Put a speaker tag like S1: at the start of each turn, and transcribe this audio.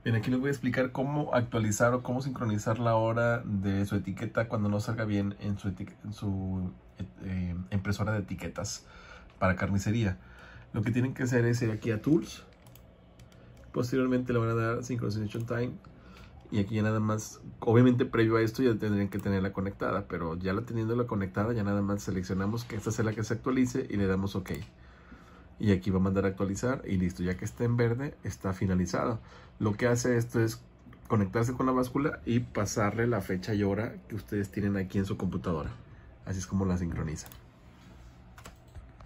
S1: Bien, aquí les voy a explicar cómo actualizar o cómo sincronizar la hora de su etiqueta cuando no salga bien en su impresora de etiquetas para carnicería. Lo que tienen que hacer es ir aquí a Tools. Posteriormente le van a dar Synchronization Time. Y aquí ya nada más, obviamente previo a esto ya tendrían que tenerla conectada, pero ya la teniéndola conectada ya nada más seleccionamos que esta sea la que se actualice y le damos OK. Y aquí va a mandar a actualizar y listo, ya que está en verde está finalizado. Lo que hace esto es conectarse con la báscula y pasarle la fecha y hora que ustedes tienen aquí en su computadora. Así es como la sincroniza.